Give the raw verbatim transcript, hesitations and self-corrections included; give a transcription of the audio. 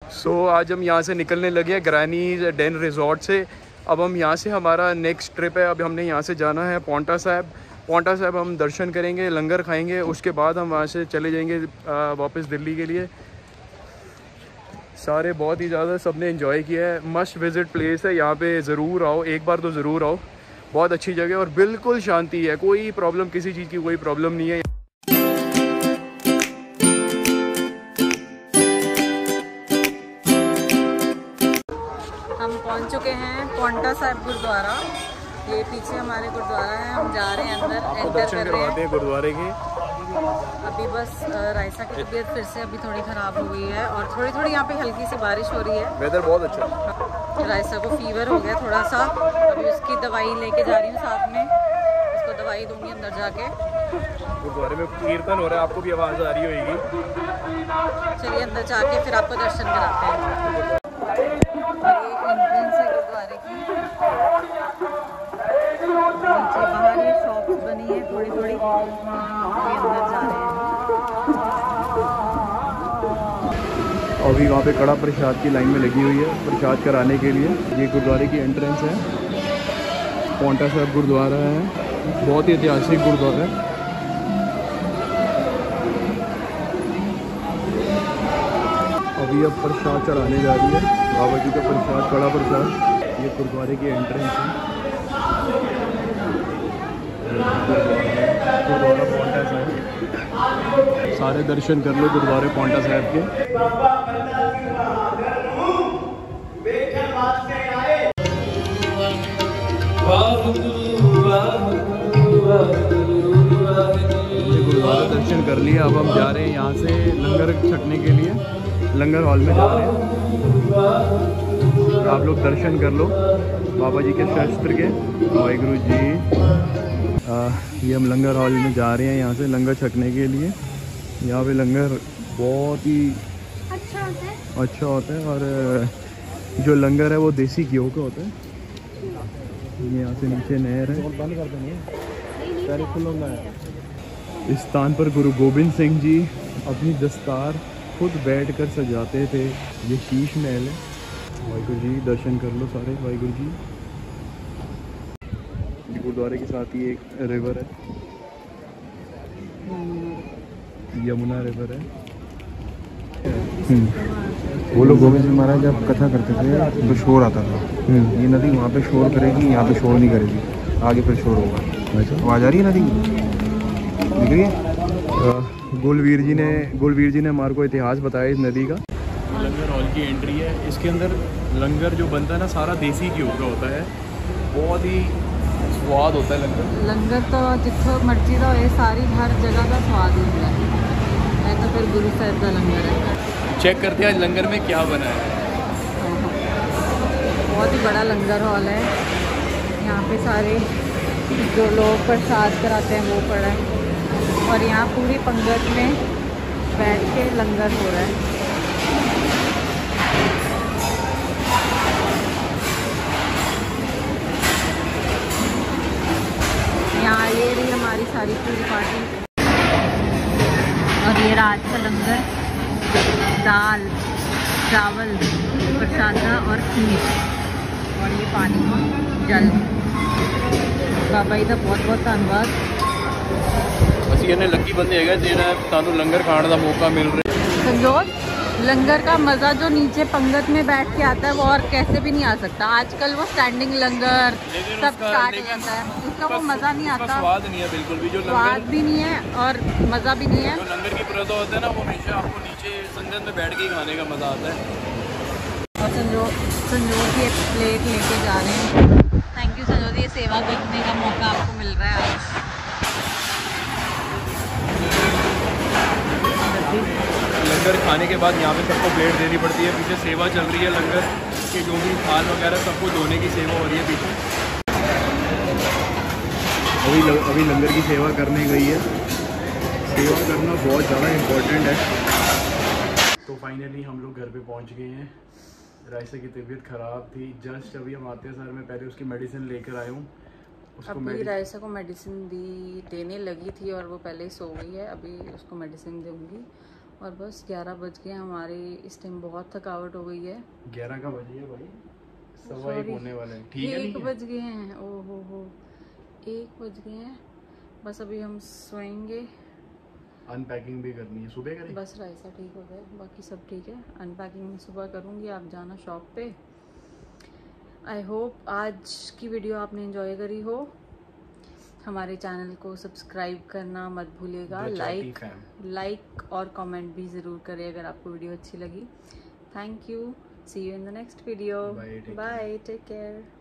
सो so, आज हम यहाँ से निकलने लगे हैं ग्रैनी डेन रिजॉर्ट से। अब हम यहाँ से हमारा नेक्स्ट ट्रिप है। अब हमने यहाँ से जाना है पौंटा साहिब। पौंटा साहिब हम दर्शन करेंगे, लंगर खाएंगे, उसके बाद हम वहाँ से चले जाएंगे वापस दिल्ली के लिए। सारे बहुत ही ज़्यादा सबने एंजॉय किया है। मस्ट विज़िट प्लेस है, यहाँ पे ज़रूर आओ, एक बार तो ज़रूर आओ। बहुत अच्छी जगह और बिल्कुल शांति है, कोई प्रॉब्लम, किसी चीज़ की कोई प्रॉब्लम नहीं है। हम पहुंच चुके हैं पौंटा साहिब गुरुद्वारा। ये पीछे हमारे गुरुद्वारा है, हम जा रहे हैं अंदर, एंटर कर रहे हैं गुरुद्वारे के। अभी बस रायसा की तबीयत फिर से अभी थोड़ी ख़राब हो गई है और थोड़ी थोड़ी यहाँ पे हल्की सी बारिश हो रही है। वेदर बहुत अच्छा है। रायसा को फीवर हो गया थोड़ा सा, अभी उसकी दवाई लेके जा रही हूँ साथ में, उसको दवाई दूंगी अंदर जाके। गुरुद्वारे में कीर्तन हो रहा है, आपको भी आवाज़ आ रही होगी। चलिए अंदर जाके फिर आपको दर्शन कराते हैं। ये एंट्रेंस है गुरुद्वारे की। नीचे बाहर ये शॉप्स बनी है थोड़ी थोड़ी, अभी अंदर जा रहे हैं। अभी वहाँ पे कड़ा प्रसाद की लाइन में लगी हुई है प्रसाद कराने के लिए। ये गुरुद्वारे की एंट्रेंस है, पौंटा साहिब गुरुद्वारा है, बहुत ही ऐतिहासिक गुरुद्वारा है। अभी अब प्रसाद चढ़ाने जा रही है बाबा जी का प्रसाद, कड़ा प्रसाद। ये गुरुद्वारे की एंट्रेंस है, गुरुद्वारा पौंटा साहिब। सारे दर्शन कर लो गुरुद्वारे पौंटा साहिब के। गुरुद्वारा दर्शन कर लिए, अब हम जा रहे हैं यहाँ से लंगर छकने के लिए। लंगर हॉल में जा रहे हैं, आप लोग दर्शन कर लो बाबा जी के शस्त्र के। वाहिगुरु जी। आ, ये हम लंगर हॉल में जा रहे हैं यहाँ से लंगर छकने के लिए। यहाँ पे लंगर बहुत ही अच्छा होता है अच्छा होता है और जो लंगर है वो देसी घी का होता है। ये यहाँ से नीचे नहर है, बंद कर देंगे। इस स्थान पर गुरु गोबिंद सिंह जी अपनी दस्तार खुद बैठकर सजाते थे। ये शीश महल है। वाहिगुरु जी दर्शन कर लो सारे। वाहिगुरु जी। गुरुद्वारे के साथ ही एक रिवर है, यमुना रिवर है। वो लोग गोविंद सिंह महाराज जब कथा करते थे तो शोर आता था। ये नदी वहाँ पे शोर करेगी, यहाँ पे शोर नहीं करेगी, आगे फिर शोर होगा। आवाज़ आ रही है नदी की, दिख रही है। गुलवीर जी ने गुलवीर जी ने हमारे को इतिहास बताया इस नदी का। लंगर हॉल की एंट्री है, इसके अंदर लंगर जो बनता है ना सारा देसी घी का होता है, बहुत ही स्वाद होता है लंगर। लंगर तो जितो मर्जी का हो, सारी हर जगह का स्वाद होता है। है तो फिर गुरु साहिब का लंगर है। चेक करते हैं आज लंगर में क्या बना है। बहुत ही बड़ा लंगर हॉल है, यहाँ पे सारे जो लोग प्रसाद कराते हैं वो पड़ा है और यहाँ पूरी पंगत में बैठ के लंगर हो रहा है। यहाँ ये रही हमारी सारी पूरी पार्टी और ये रात का लंगर, दाल चावल प्रसादा और खीर और ये पानी जल। बाबा जी का बहुत बहुत धन्यवाद। ਅਸੀਂ ਇਹਨੇ ਲੱਕੀ ਬੰਦੇ ਹੈਗਾ ਜਿਹੜਾ ਤੁਹਾਨੂੰ ਲੰਗਰ ਖਾਣ ਦਾ मौका मिल रहा है। संजोत, लंगर का मज़ा जो नीचे पंगत में बैठ के आता है वो और कैसे भी नहीं आ सकता। आजकल वो स्टैंडिंग लंगर सब स्टार्ट हो जाता है, उसका वो मज़ा नहीं आता, स्वाद नहीं है बिल्कुल भी। जो स्वाद भी नहीं है और मज़ा भी नहीं है। जो लंगर की प्रथा होता है ना वो हमेशा आपको नीचे संगत में बैठ के ही खाने का मज़ा आता है। और संजोत संजोत ये प्लेट लेके जा रहे हैं। थैंक यू संजोत, ये सेवा करने का मौका आपको मिल रहा है आज। लंगर खाने के बाद यहाँ पे सबको प्लेट देनी पड़ती है। पीछे सेवा चल रही है, लंगर के जो भी थाल वगैरह सबको धोने की सेवा हो रही है पीछे। अभी अभी लंगर की सेवा करने गई है। सेवा करना बहुत ज़्यादा इम्पोर्टेंट है। तो फाइनली हम लोग घर पे पहुँच गए हैं। रायसा की तबीयत ख़राब थी, जस्ट अभी हम आते हैं सर मैं पहले उसकी मेडिसिन लेकर आया हूँ। अभी रायसा को मेडिसिन दी देने लगी थी और वो पहले ही सो गई है। अभी उसको मेडिसिन दूंगी और बस ग्यारह बज गए हमारे। इस टाइम बहुत थकावट हो गई है। ग्यारह का बजे भाई, सवा एक होने वाले हैं। ठीक है, एक बज गए हैं। ओ हो हो एक बज गए हैं। बस अभी हम सोएंगे। अनपैकिंग भी करनी है, सुबह करें। बस राइसा ठीक हो गया, बाकी सब ठीक है। अनपैकिंग सुबह करूँगी, आप जाना शॉप पे। आई होप आज की वीडियो आपने एंजॉय करी हो। हमारे चैनल को सब्सक्राइब करना मत भूलिएगा। लाइक लाइक और कमेंट भी ज़रूर करें अगर आपको वीडियो अच्छी लगी। Thank you, see you in the next video. Bye, take care.